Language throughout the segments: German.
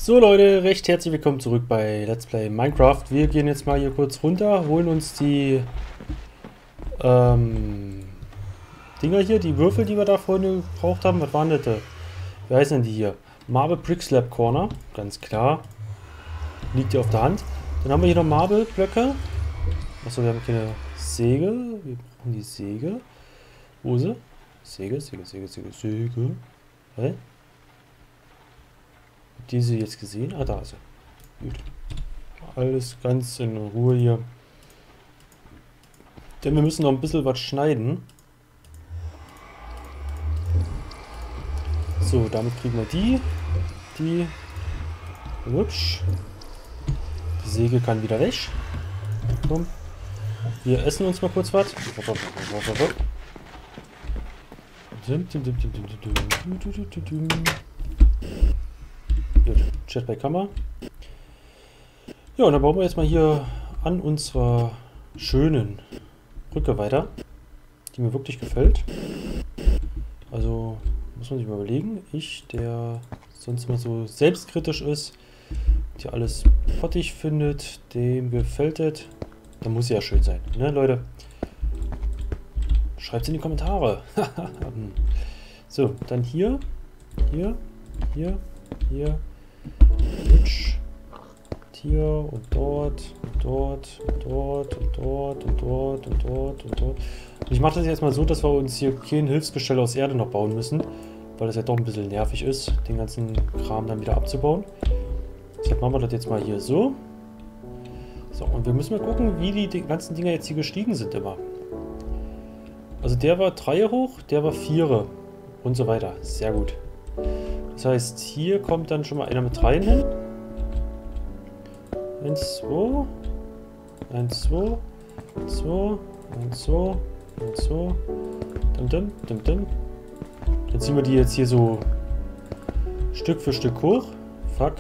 So Leute, recht herzlich willkommen zurück bei Let's Play Minecraft. Wir gehen jetzt mal hier kurz runter, holen uns die Dinger hier, die Würfel, die wir da vorhin gebraucht haben. Was waren das da? Wie heißen denn die hier? Marble Brick Slab Corner, ganz klar. Liegt hier auf der Hand. Dann haben wir hier noch Marble Blöcke. Achso, wir haben keine Säge. Wir brauchen die Säge. Wo ist sie? Säge. Hä? Diese jetzt gesehen? Ah, da ist sie. Gut. Alles ganz in Ruhe hier. Denn wir müssen noch ein bisschen was schneiden. So, damit kriegen wir die. Hübsch. Die Säge kann wieder weg. Komm. Wir essen uns mal kurz was. Gut, Chat bei Kammer. Ja, und dann bauen wir jetzt mal hier an unserer schönen Brücke weiter, die mir wirklich gefällt. Also muss man sich mal überlegen, ich, der sonst immer so selbstkritisch ist, der alles pottig findet, dem gefällt es, dann muss sie ja schön sein, ne Leute? Schreibt es in die Kommentare. So, dann hier. Hübsch. Hier und dort und dort und dort und dort und dort und dort und dort. Und ich mache das jetzt mal so, dass wir uns hier kein Hilfsgestell aus Erde noch bauen müssen, weil das ja doch ein bisschen nervig ist, den ganzen Kram dann wieder abzubauen. Deshalb machen wir das jetzt mal hier so. So, und wir müssen mal gucken, wie die ganzen Dinger jetzt hier gestiegen sind immer. Also der war 3 hoch, der war 4 und so weiter. Sehr gut. Das heißt, hier kommt dann schon mal einer mit 3 hin. 1, 2, 1, 2, 2, 1, 2, 1, 2, Dann ziehen wir die jetzt hier so Stück für Stück hoch. Fuck.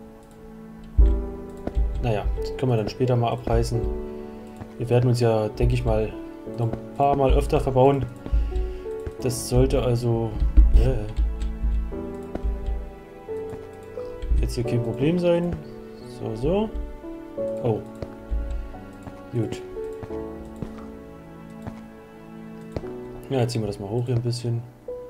Naja, das können wir dann später mal abreißen. Wir werden uns ja, denke ich mal, noch ein paar Mal öfter verbauen. Das sollte also jetzt hier kein Problem sein. So. Oh. Gut. Ja, jetzt ziehen wir das mal hoch hier ein bisschen.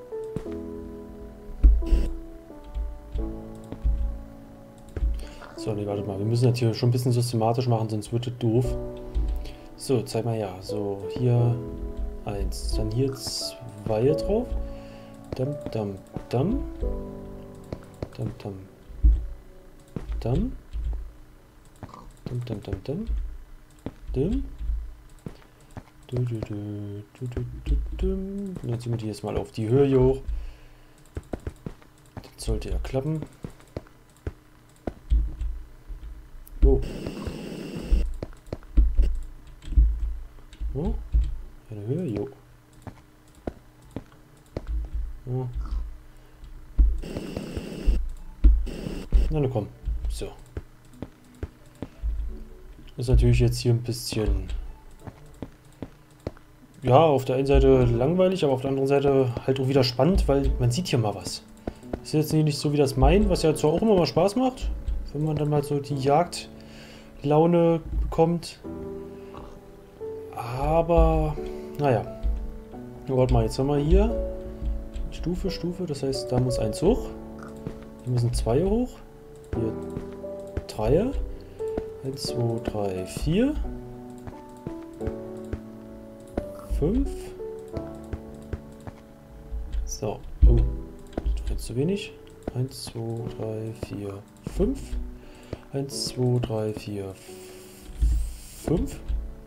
So, nee, warte mal. Wir müssen das hier schon ein bisschen systematisch machen, sonst wird das doof. So, zeig mal ja. So, hier 1. Dann hier 2 drauf. Dum. Dann ziehen wir die jetzt mal auf die Höhe hier hoch. Das sollte ja klappen. Oh. Oh. Eine Höhe, jo. Oh. Na komm. So. Ist natürlich jetzt hier ein bisschen, ja, auf der einen Seite langweilig, aber auf der anderen Seite halt auch wieder spannend, weil man sieht hier mal was. Ist jetzt nicht so wie das Mine, was ja zwar auch immer mal Spaß macht, wenn man dann mal so die Jagdlaune bekommt. Aber, naja. Warte mal, jetzt haben wir hier Stufe, das heißt, da muss 1 hoch. Hier müssen 2 hoch. Hier 3. 1, 2, 3, 4. 5. So. Oh. Das ist jetzt zu wenig. 1, 2, 3, 4, 5. 1, 2, 3, 4, 5.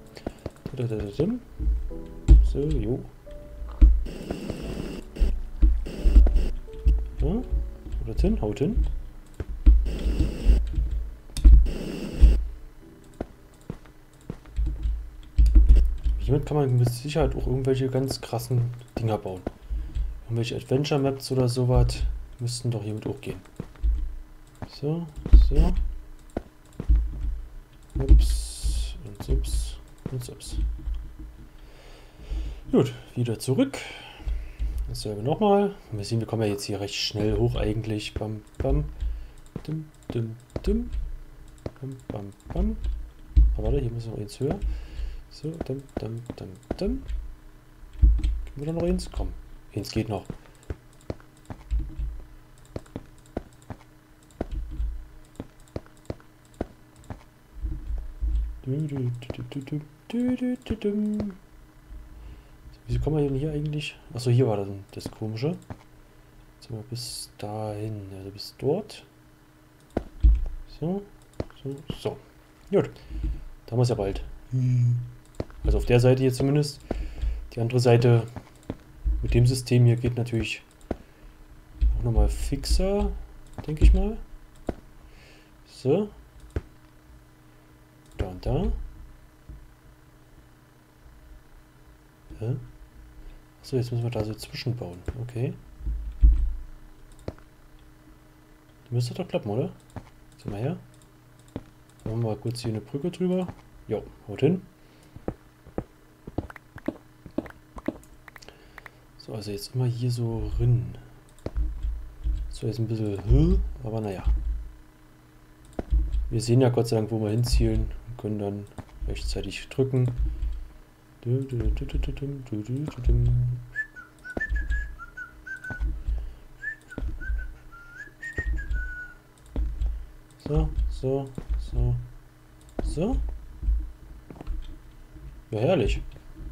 So, jo. Ja. Haut hin. Hiermit kann man mit Sicherheit auch irgendwelche ganz krassen Dinger bauen. Irgendwelche Adventure Maps oder sowas müssten doch hiermit auch gehen. So. Ups und ups und ups. Gut, wieder zurück. Dasselbe nochmal. Wir sehen, wir kommen ja jetzt hier recht schnell hoch eigentlich. Bam. Dim, dim, dim. Bam, bam, bam. Aber warte, hier müssen wir jetzt höher. So, dim, dim, dim, dim. Können wir da noch eins? Komm, eins geht noch. Wieso kommen wir denn hier eigentlich? Achso, hier war das Komische. Jetzt sind wir bis dahin. Also bis dort. So. So. Gut. Da haben wir es ja bald. Also auf der Seite hier zumindest. Die andere Seite mit dem System hier geht natürlich auch nochmal fixer, denke ich mal. So. Da und da. Ja. Achso, jetzt müssen wir da so zwischenbauen. Okay. Müsste doch klappen, oder? Sieh mal her. Machen wir mal kurz hier eine Brücke drüber. Jo, haut hin. So, also jetzt immer hier so rin. So, jetzt ein bisschen, aber naja. Wir sehen ja Gott sei Dank, wo wir hinzielen und können dann rechtzeitig drücken. So. Ja, herrlich.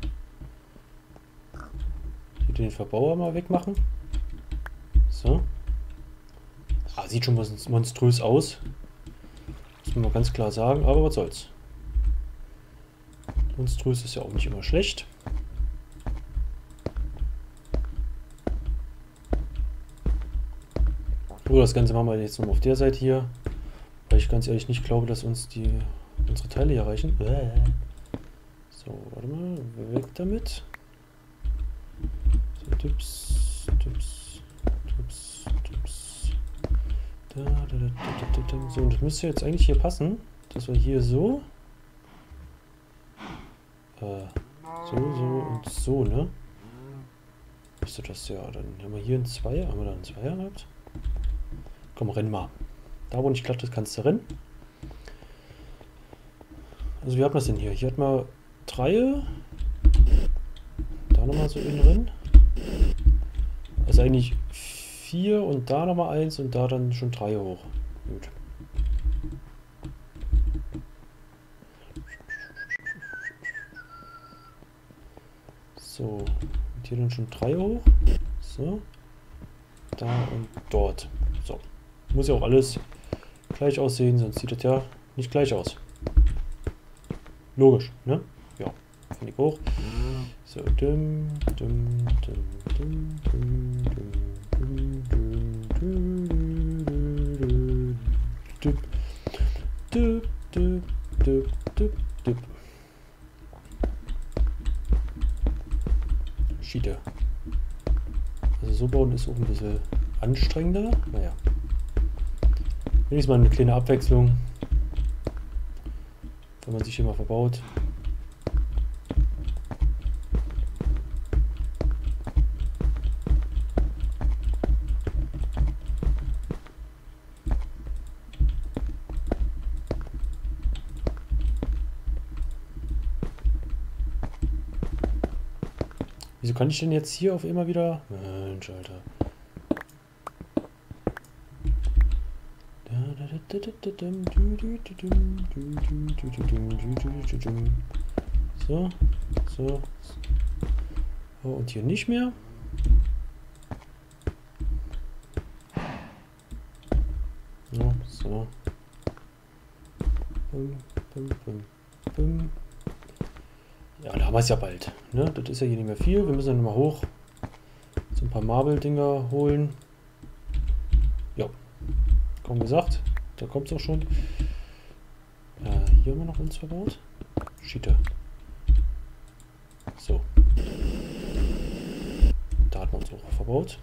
Hier den Verbauer mal wegmachen. So. Ah, sieht schon monströs aus. Muss man mal ganz klar sagen, aber was soll's. Monströs ist ja auch nicht immer schlecht. So, das Ganze machen wir jetzt noch auf der Seite hier. Weil ich ganz ehrlich nicht glaube, dass uns unsere Teile hier reichen. So, warte mal. Weg damit. So, Tipps. So, und das müsste jetzt eigentlich hier passen. Dass wir hier so. So und so, ne? Müsste das ja. Dann haben wir hier einen Zweier. Haben wir da einen Zweier gehabt? Komm, renn mal. Da, wo nicht glatt ist, kannst du rennen. Also, wie hat man das denn hier? Hier hat man Dreie. Da nochmal so innen drin. Also eigentlich 4 und da nochmal 1 und da dann schon 3 hoch. Gut. So, und hier dann schon 3 hoch. So. Da und dort. So. Muss ja auch alles gleich aussehen, sonst sieht das ja nicht gleich aus. Logisch, ne? Ja, finde ich auch. So, Schiete. Also so bauen ist auch ein bisschen anstrengender. Naja. Wenigstens mal eine kleine Abwechslung, wenn man sich hier mal verbaut. Wieso kann ich denn jetzt hier auf immer wieder... Mensch, Alter. So. Oh, und hier nicht mehr. Ja, so. Ja, da haben wir es ja bald. Ne? Das ist ja hier nicht mehr viel. Wir müssen dann mal hoch. So ein paar Marble-Dinger holen. Ja. Kaum gesagt. Da kommt es auch schon. Hier haben wir noch uns verbaut. Schiete. So. Da hat man uns auch verbaut.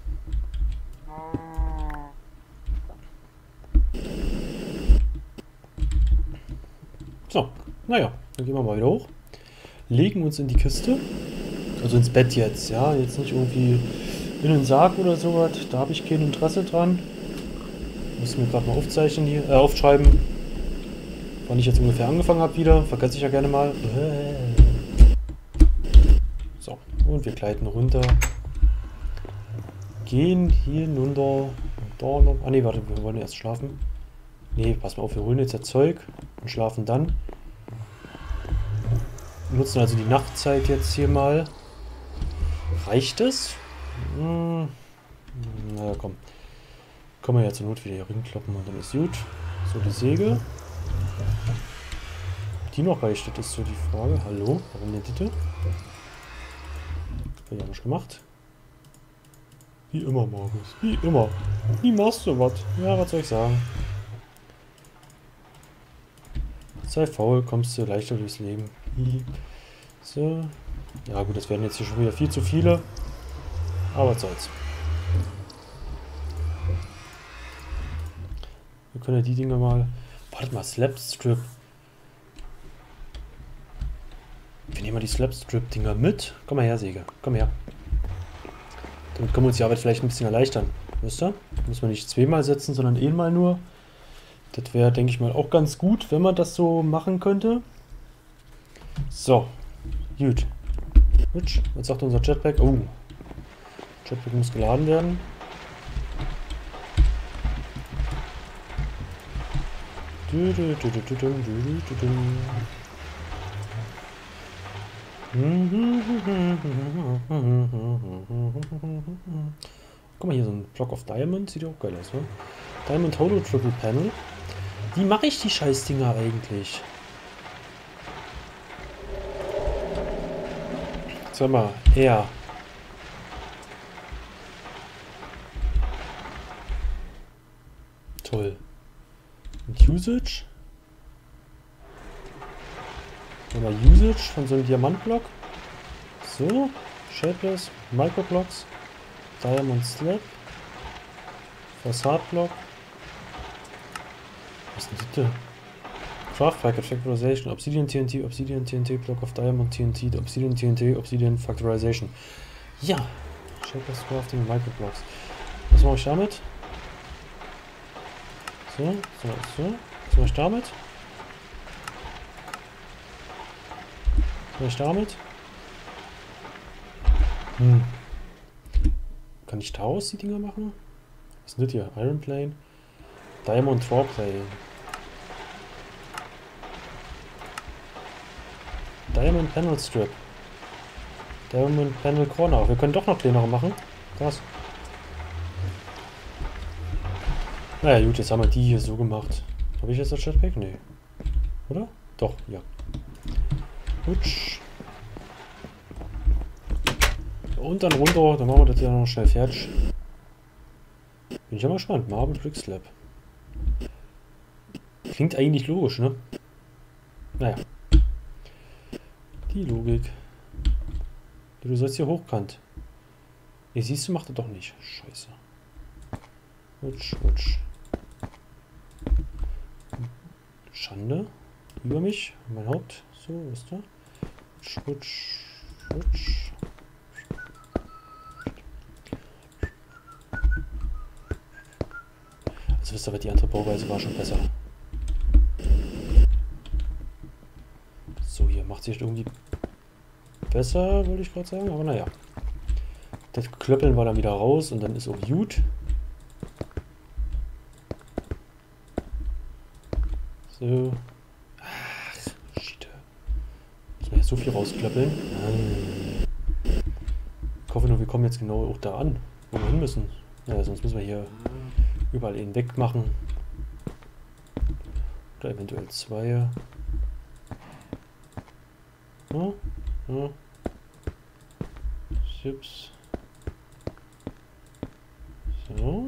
So. Naja, dann gehen wir mal wieder hoch. Legen uns in die Kiste. Also ins Bett jetzt, ja. Jetzt nicht irgendwie in den Sarg oder sowas. Da habe ich kein Interesse dran. muss ich mir gerade mal aufzeichnen hier, aufschreiben, wann ich jetzt ungefähr angefangen habe wieder. Vergesse ich ja gerne mal. So, und wir gleiten runter. Gehen hier hinunter. Da noch. Ah ne, warte, wir wollen erst schlafen. Ne, pass mal auf, wir holen jetzt das Zeug und schlafen dann. Wir nutzen also die Nachtzeit jetzt hier mal. Reicht es? Naja, komm. Können wir ja zur Not wieder hier rinkloppen und dann ist gut. So, die Segel. Die noch reicht, das ist so die Frage. Hallo, warum denn bitte? Hab ich ja nicht gemacht. Wie immer, Markus. Wie immer. Wie machst du was? Ja, was soll ich sagen? Sei faul, kommst du leichter durchs Leben. So. Ja gut, das werden jetzt hier schon wieder viel zu viele. Aber was soll's. Wir können ja die Dinger mal... Warte mal, Slapstrip. Wir nehmen mal die Slapstrip-Dinger mit. Komm mal her, Säge. Komm her. Damit können wir uns die Arbeit vielleicht ein bisschen erleichtern. Wisst ihr? Muss man nicht zweimal setzen, sondern einmal nur. Das wäre, denke ich mal, auch ganz gut, wenn man das so machen könnte. So. Gut. Was sagt unser Jetpack? Oh. Jetpack muss geladen werden. Guck mal, hier so ein Block of Diamond. Sieht ja auch geil aus, ne? Diamond Holo Triple Panel. Wie mache ich die Scheißdinger eigentlich? Sag mal, ja. Toll. Und Usage? Nochmal Usage von so einem Diamantblock. So. Shapeless. Microblocks. Diamond Slab. Facade-Block. Was ist denn das? Craft Packet Factorization. Obsidian TNT. Obsidian TNT. Block of Diamond TNT. Obsidian TNT. Obsidian Factorization. Ja. Shapeless Crafting. Microblocks. Was mache ich damit? So. Was mache ich damit? Was mache ich damit? Kann ich daraus die Dinger machen? Was ist denn das hier? Iron Plane? Diamond Draw Plane. Diamond Panel Strip. Diamond Panel Corner. Wir können doch noch kleinere machen. Krass. Naja gut, jetzt haben wir die hier so gemacht. Habe ich jetzt das Jetpack? Nee. Oder? Doch, ja. Gut. Und dann runter, dann machen wir das ja noch schnell fertig. Bin ich ja mal gespannt. Marble Brick Slab. Klingt eigentlich logisch, ne? Naja. Die Logik. Du sollst hier hochkant. Nee, siehst du, macht er doch nicht. Scheiße. Rutsch. Schande. Über mich. Mein Haupt. So, ist da. Rutsch. Also wisst ihr, die andere Bauweise war schon besser. So, hier macht sich irgendwie besser, würde ich gerade sagen, aber naja. Das Klöppeln war dann wieder raus und dann ist auch gut. So. Ach, shit. Muss man ja so viel rausklöppeln. Ich hoffe nur, wir kommen jetzt genau auch da an, wo wir hin müssen. Ja, sonst müssen wir hier überall einen wegmachen. Oder eventuell zwei. Ja. Chips. So.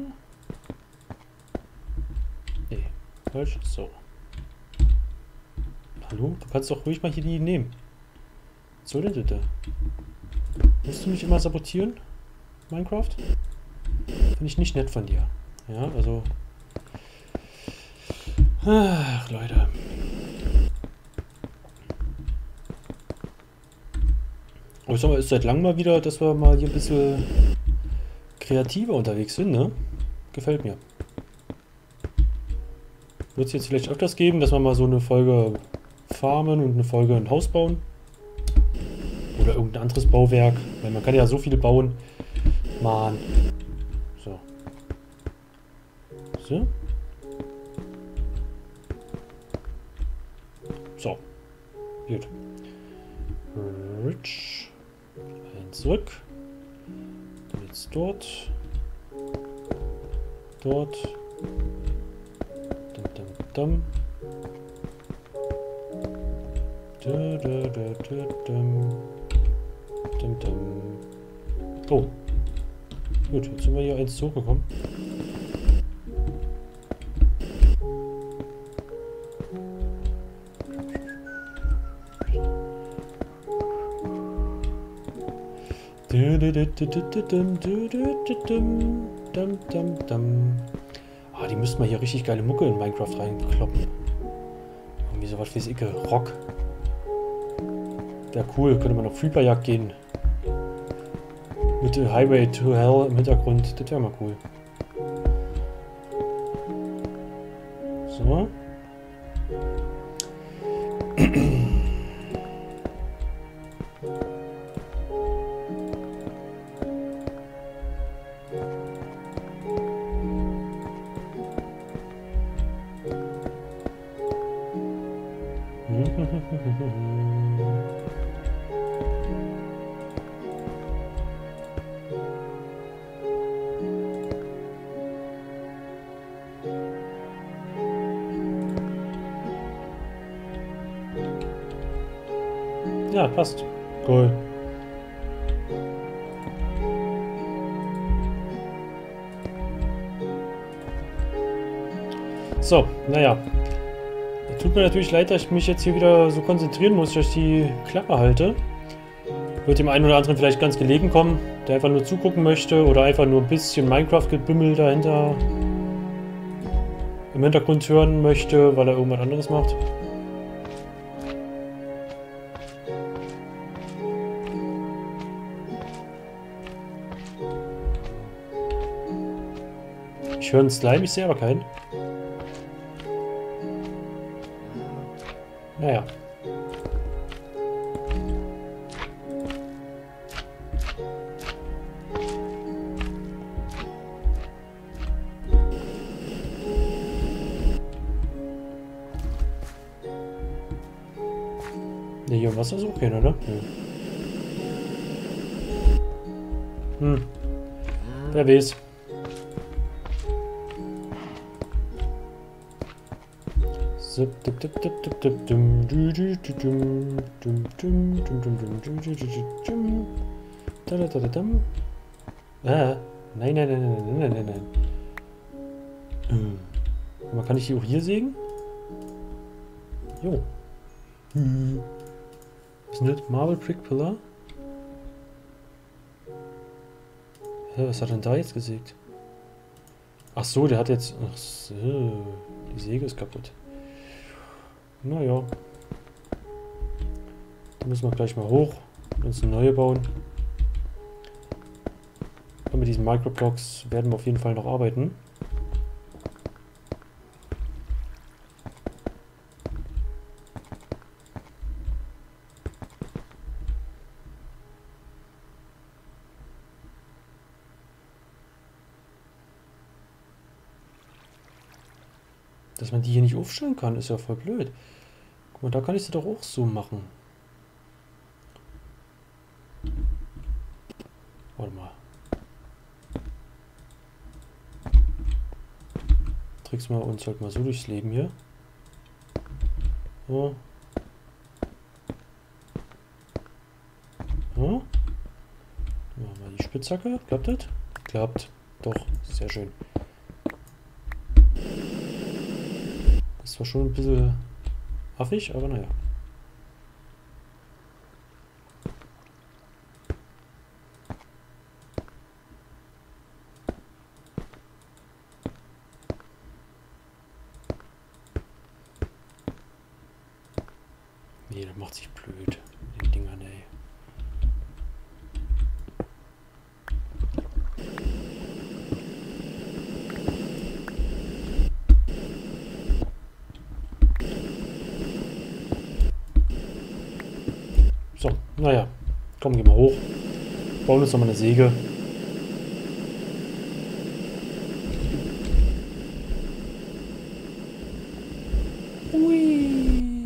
Nee, falsch. So. Hallo? Du kannst doch ruhig mal hier die nehmen. Was soll denn bitte? Musst du mich immer sabotieren? Minecraft? Finde ich nicht nett von dir. Ja, also... Ach, Leute. Aber ich sag mal, ist seit langem mal wieder, dass wir mal hier ein bisschen kreativer unterwegs sind, ne? Gefällt mir. Wird es jetzt vielleicht öfters geben, dass wir mal so eine Folge farmen und eine Folge ein Haus bauen. Oder irgendein anderes Bauwerk. Weil man kann ja so viele bauen. Mann. So. So. So. Gut. Rich. Ein zurück. Dann jetzt dort. Dort. Dum, dum, dum. Du, du, du, du, dum. Dum, dum. Oh. Gut, jetzt sind wir hier eins zurückgekommen. Ah, die müssten mal hier richtig geile Mucke in Minecraft reinkloppen. Irgendwie sowas wie Icke. Rock. Wäre cool, könnte man auf Fliegerjagd gehen. Mit Highway to Hell im Hintergrund. Das wäre mal cool. So. Ja, passt. Cool. So, naja. Tut mir natürlich leid, dass ich mich jetzt hier wieder so konzentrieren muss, dass ich die Klappe halte. Wird dem einen oder anderen vielleicht ganz gelegen kommen, der einfach nur zugucken möchte oder einfach nur ein bisschen Minecraft-Gebimmel dahinter im Hintergrund hören möchte, weil er irgendwas anderes macht. Ich höre einen Slime, ich sehe aber keinen. Naja. Ne, hier im Wasser ist auch keiner, ne? Hm. Wer weiß. Nein, nein, nein, nein, nein, nein, nein, nein. Aber kann ich die auch hier sägen? Jo. Was ist denn das? Marble Brick Pillar? Hä, was hat er denn da jetzt gesägt? Ach so, der hat jetzt... Ach so, die Säge ist kaputt. Naja. Da müssen wir gleich mal hoch und uns eine neue bauen. Und mit diesen Microblocks werden wir auf jeden Fall noch arbeiten. Dass man die hier nicht aufstellen kann, ist ja voll blöd. Guck mal, da kann ich sie doch auch so machen. Warte mal. Tricksen wir uns halt mal so durchs Leben hier. So. So. Machen wir die Spitzhacke. Klappt das? Klappt. Doch. Sehr schön. Das war schon ein bisschen affig, aber naja. Nee, das macht sich blöd. Mit den Dingern, ey. So, naja. Komm, geh mal hoch. Bauen uns nochmal eine Säge. Ui.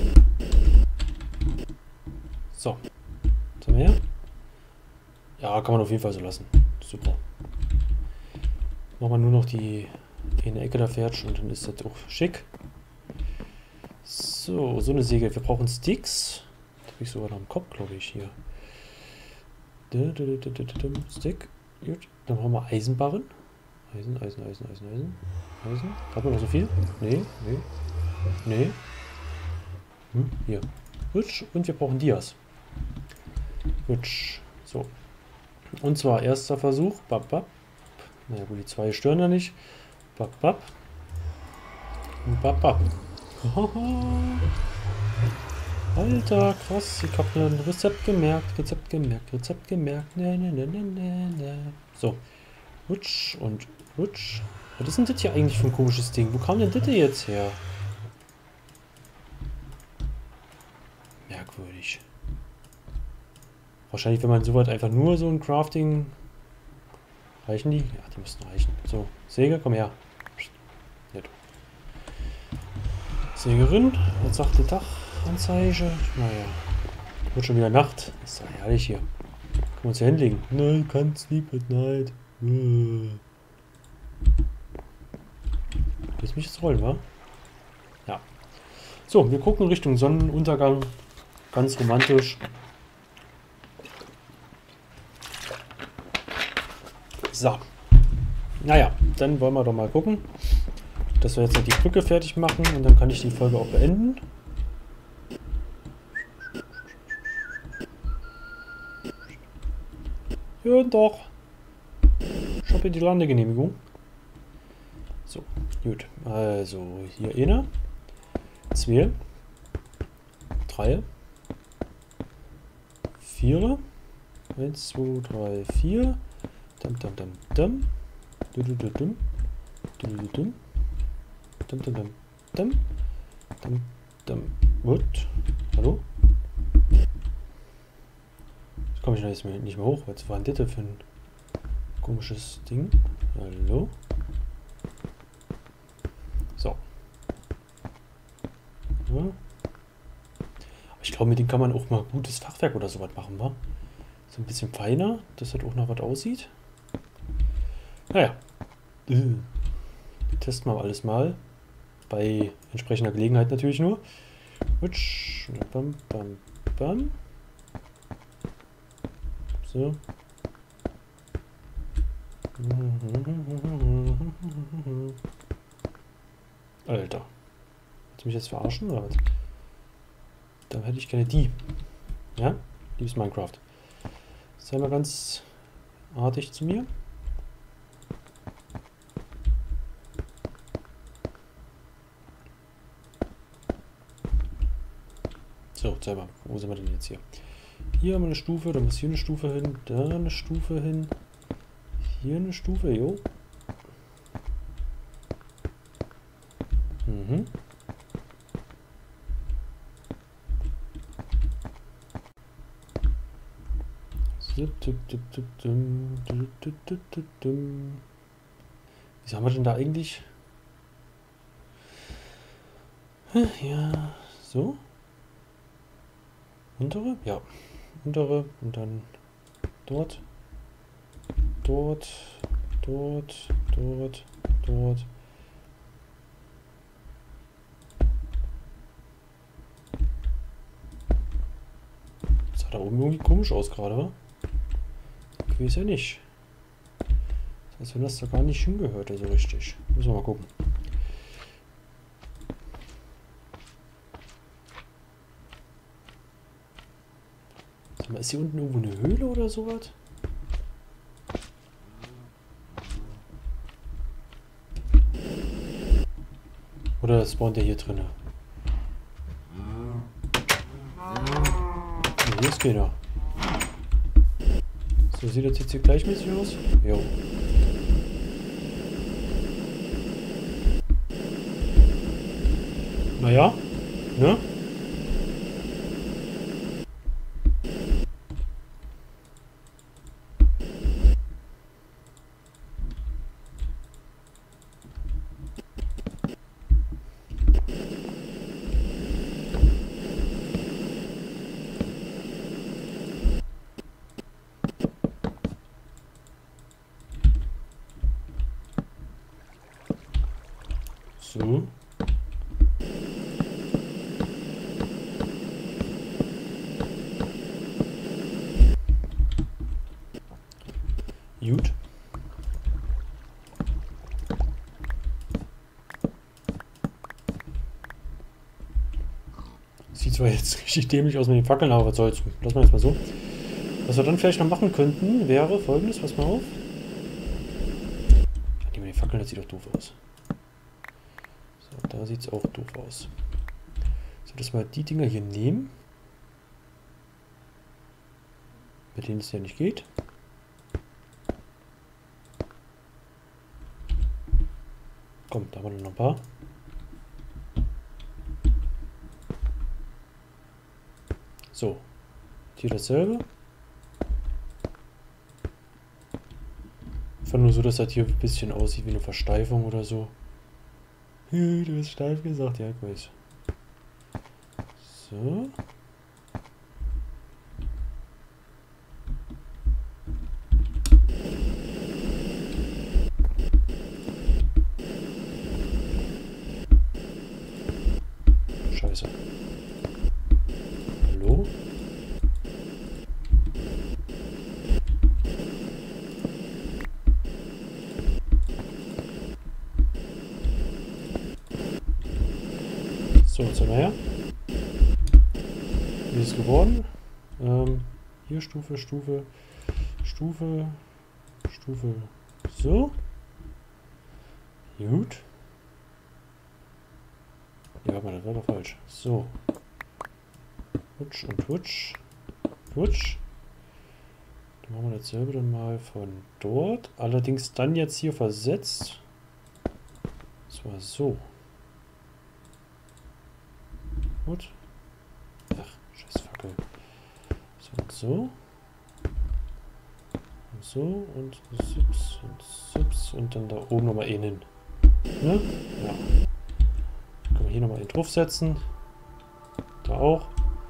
So. Was haben wir her? Ja, kann man auf jeden Fall so lassen. Super. Machen wir nur noch die eine Ecke da fertig und dann ist das auch schick. So, so eine Säge. Wir brauchen Sticks. Das habe ich sogar noch im Kopf, glaube ich, hier. Stick. Gut. Dann brauchen wir Eisenbarren. Eisen. Hat man noch so viel? Nee. Hier. Hutsch. Und wir brauchen Dias. Hutsch. So. Und zwar erster Versuch. Bap, bap. Naja gut, die zwei stören ja nicht. Bap, bap. Und bap, bap. Alter, krass. Ich habe ein Rezept gemerkt. Ne. So. Hutsch und hutsch. Was ist denn das hier eigentlich für ein komisches Ding? Wo kam denn das jetzt her? Merkwürdig. Wahrscheinlich, wenn man so weit einfach nur so ein Crafting... Reichen die? Ja, die müssten reichen. So, Säge, komm her. Ja, Sägerin, was sagt der Dachanzeige? Naja, wird schon wieder Nacht. Ist doch herrlich hier. Können wir uns hier hinlegen? Nein, can't sleep at night. Willst du mich jetzt rollen, wa? Ja. So, wir gucken Richtung Sonnenuntergang. Ganz romantisch. So. Naja, dann wollen wir doch mal gucken, dass wir jetzt noch die Brücke fertig machen und dann kann ich die Folge auch beenden. Ja, doch. Ich habe hier die Landegenehmigung. So, gut. Also, hier eine, 2, 3, 4, 1, 2, 3, 4. Gut. Hallo? Jetzt komme ich da jetzt nicht mehr hoch. Was war denn das für ein komisches Ding? Hallo? So. Ja. Ich glaube, mit dem kann man auch mal gutes Fachwerk oder sowas machen, wa? So ein bisschen feiner, dass das auch noch was aussieht. Naja. Wir testen wir alles mal. Bei entsprechender Gelegenheit natürlich nur. Hutsch. Bam, bam, bam. So. Alter. Willst du mich jetzt verarschen oder was? Dann hätte ich gerne die. Ja? Liebes Minecraft. Sei mal ganz artig zu mir. So, selber. Wo sind wir denn jetzt hier? Hier haben wir eine Stufe, da muss hier eine Stufe hin, da eine Stufe hin. Hier eine Stufe, jo. Wie haben wir denn da eigentlich? Ja, so. Untere? Ja. Untere und dann dort. Dort. Das sah da oben irgendwie komisch aus gerade, wa? Ich weiß ja nicht. Das heißt, wenn das da gar nicht hingehört, also richtig. Müssen wir mal gucken. Sag mal, ist hier unten irgendwo eine Höhle oder sowas? Oder spawnt der hier drin? Hier ist keiner. So, sieht das jetzt hier gleichmäßig aus? Jo. Naja, ne? So. Gut. Sieht zwar jetzt richtig dämlich aus mit den Fackeln, aber was soll's. Lass mal jetzt mal so. Was wir dann vielleicht noch machen könnten, wäre folgendes. Pass mal auf. Die mit den Fackeln, das sieht doch doof aus. So, da sieht es auch doof aus. So, dass wir die Dinger hier nehmen. Mit denen es ja nicht geht. Komm, da haben wir noch ein paar. So, hier dasselbe. Einfach nur so, dass das hier ein bisschen aussieht wie eine Versteifung oder so. Du hast steif gesagt, ja, ich weiß. So. Scheiße. Hallo? So, jetzt sind wir her. Wie ist es geworden? Hier Stufe, Stufe, Stufe, Stufe. So. Gut. Ja, aber das war doch falsch. So. Wutsch und wutsch. Wutsch. Dann machen wir dasselbe dann mal von dort. Allerdings dann jetzt hier versetzt. Das war so. Gut. Ach, scheiß Fackel. So und so. Und so und sips und sips und dann da oben nochmal innen. Ne? Ja. Können wir hier nochmal einen draufsetzen. Da auch.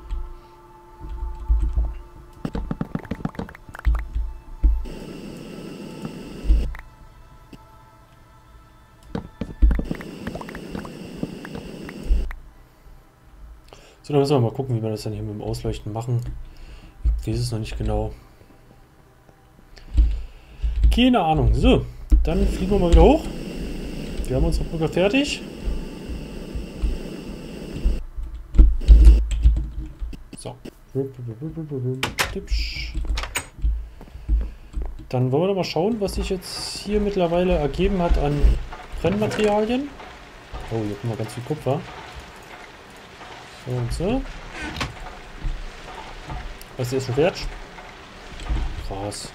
So, dann müssen wir mal gucken, wie wir das dann hier mit dem Ausleuchten machen. Ich weiß es noch nicht genau. Keine Ahnung. So, dann fliegen wir mal wieder hoch. Wir haben unsere Brücke fertig. So. Dann wollen wir doch mal schauen, was sich jetzt hier mittlerweile ergeben hat an Brennmaterialien. Oh, hier kommen wir ganz viel Kupfer. So und so. Was ist schon wert? Krass.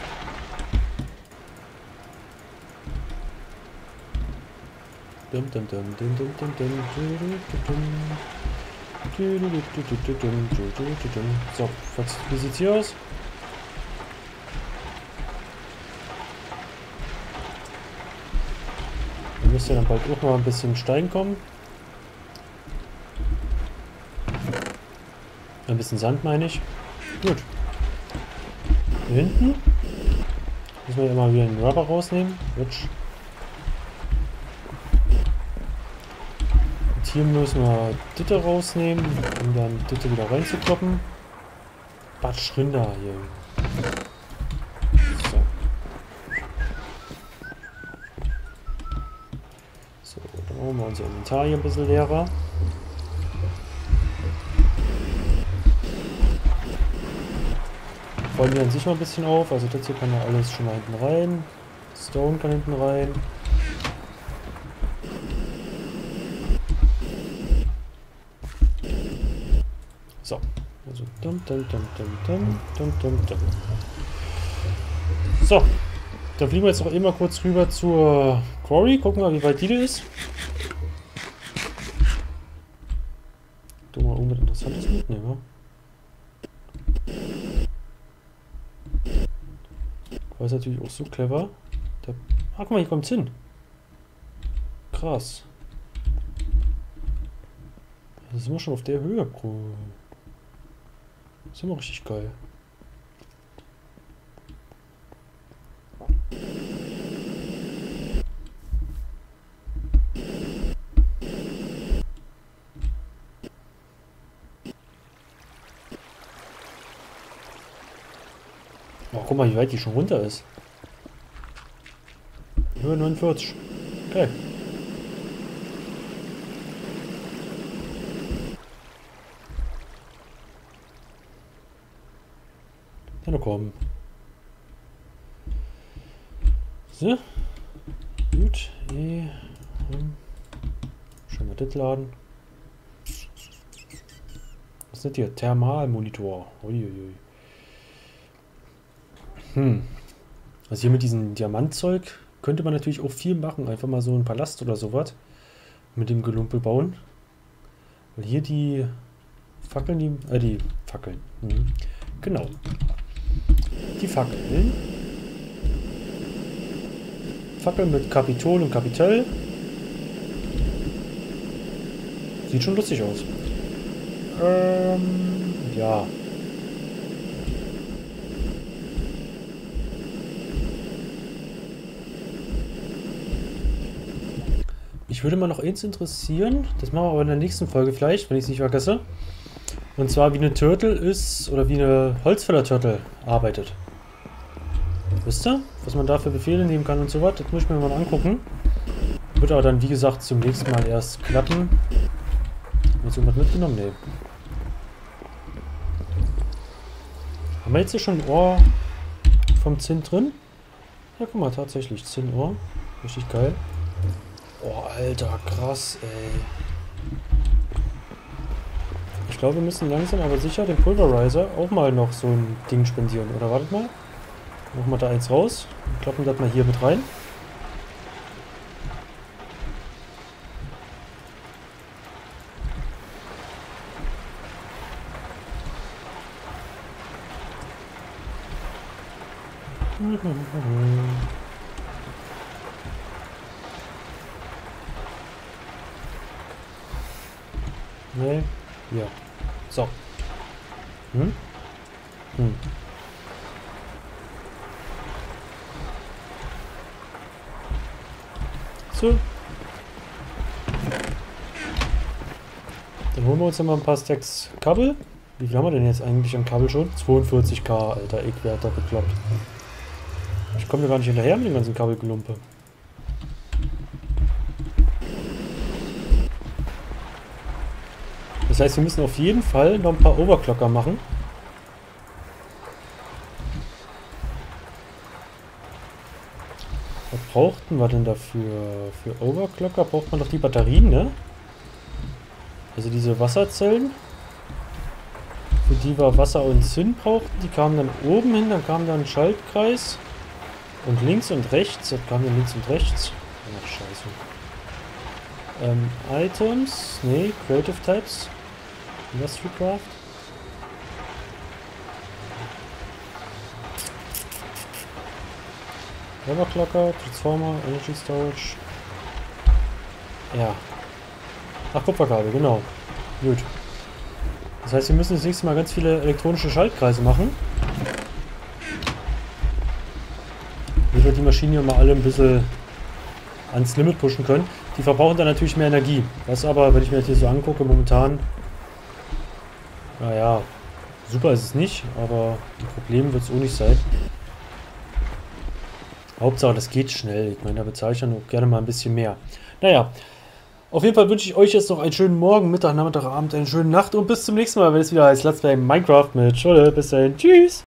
So, wie sieht's hier aus? Da müsste dann bald auch noch ein bisschen Stein kommen. Ein bisschen Sand meine ich. Gut. Hier hinten müssen wir immer wieder den Rubber rausnehmen. Rutsch. Und hier müssen wir Ditte rausnehmen, um dann Ditte wieder reinzukloppen. Batsch Rinder hier. So. So, dann machen wir unser Inventar hier ein bisschen leerer. Räumen wir an sich mal ein bisschen auf, also das hier kann ja alles schon mal hinten rein. Stone kann hinten rein. So, also So, dann fliegen wir jetzt noch immer kurz rüber zur Quarry, gucken wir, wie weit die ist. Du mal irgendwas Interessantes mitnehmen, war ist natürlich auch so clever. Der, guck mal, hier kommt's hin. Krass. Das sind wir schon auf der Höhe, Bro. Das ist immer richtig geil. Oh, guck mal, wie weit die schon runter ist. Höhe 49. Okay. Dann komm. So. Gut. Schon mal das laden. Was ist das hier? Thermalmonitor. Uiuiui. Also hier mit diesem Diamantzeug könnte man natürlich auch viel machen. Einfach mal so einen Palast oder sowas mit dem Gelumpe bauen. Weil hier die Fackeln, die Fackeln. Genau. Die Fackeln. Fackeln mit Kapitol und Kapitell. Sieht schon lustig aus. Ja. Mich würde mal noch eins interessieren, das machen wir aber in der nächsten Folge vielleicht, wenn ich es nicht vergesse. Und zwar, wie eine Turtle ist, oder wie eine Holzfäller-Turtle arbeitet. Wisst ihr, was man da für Befehle nehmen kann und so was? Das muss ich mir mal angucken. Wird aber dann, wie gesagt, zum nächsten Mal erst klappen. Hast du irgendwas mitgenommen? Nee. Haben wir jetzt hier schon ein Ohr vom Zinn drin? Ja, guck mal, tatsächlich, Zinnohr. Richtig geil. Oh, Alter, krass, ey. Ich glaube, wir müssen langsam aber sicher dem Pulverizer auch mal noch so ein Ding spendieren. Oder wartet mal. Machen wir da eins raus. Und klappen das mal hier mit rein. Nee. Ja. So. So. Dann holen wir uns noch mal ein paar Stacks Kabel. Wie viel haben wir denn jetzt eigentlich an Kabel schon? 42k, Alter. Ich werde da bekloppt. Ich komme ja gar nicht hinterher mit dem ganzen Kabelgelumpe. Das heißt, wir müssen auf jeden Fall noch ein paar Overclocker machen. Was brauchten wir denn dafür? Für Overclocker braucht man doch die Batterien, ne? Also diese Wasserzellen, für die wir Wasser und Zinn brauchten, die kamen dann oben hin, dann kam dann ein Schaltkreis und links und rechts, das kam dann links und rechts. Ach, scheiße. Items, nee, Creative Types, Industry Craft. Overclocker, Transformer, Energy Storage. Ja. Ach, Kupferkabel, genau. Gut. Das heißt, wir müssen das nächste Mal ganz viele elektronische Schaltkreise machen. Damit wir die Maschinen hier mal alle ein bisschen ans Limit pushen können. Die verbrauchen dann natürlich mehr Energie. Was aber, wenn ich mir das hier so angucke, momentan... Naja, super ist es nicht, aber ein Problem wird es auch nicht sein. Hauptsache, das geht schnell. Ich meine, da bezahle ich dann auch gerne mal ein bisschen mehr. Naja, auf jeden Fall wünsche ich euch jetzt noch einen schönen Morgen, Mittag, Nachmittag, Abend, eine schöne Nacht und bis zum nächsten Mal, wenn es wieder heißt Let's Play Minecraft mit Scholle. Bis dahin, tschüss!